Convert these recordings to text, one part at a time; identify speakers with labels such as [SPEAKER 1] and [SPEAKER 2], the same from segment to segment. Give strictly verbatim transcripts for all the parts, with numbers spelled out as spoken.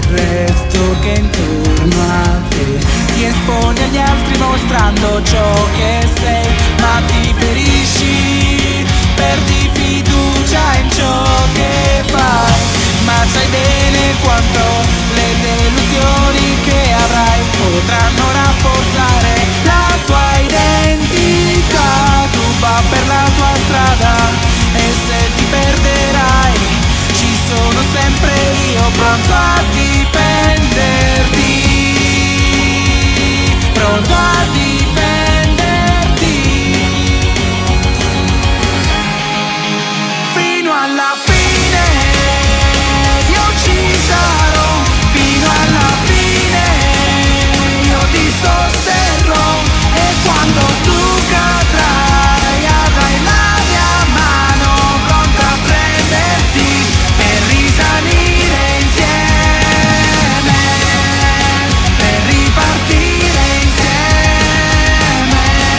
[SPEAKER 1] resto che intorno a te ti esponi agli altri mostrando ciò che sei, ma ti ferisci, perdi fiducia in ciò che fai, ma sai bene quanto le delusioni che avrai potranno rafforzare la tua identità. Tu va per la tua strada e se ti perderai ci sono sempre io pronto a difenderti, pronto a difenderti fino alla fine. Io ci sarò fino alla fine, io ti sosterrò e quando tu cadrai avrai la mia mano pronta a prenderti per risalire insieme, per ripartire insieme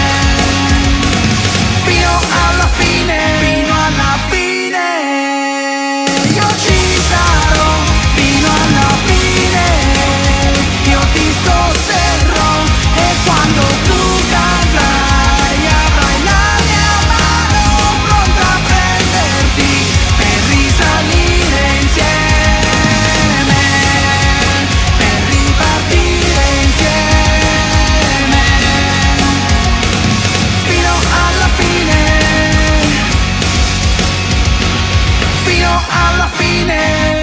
[SPEAKER 1] fino alla fine, fino alla fine. Io ci sarò fino alla fine, io ti sosterrò e quando tu cadrai avrai la mia mano pronta a prenderti per risalire insieme, per ripartire insieme fino alla fine, fino alla fine.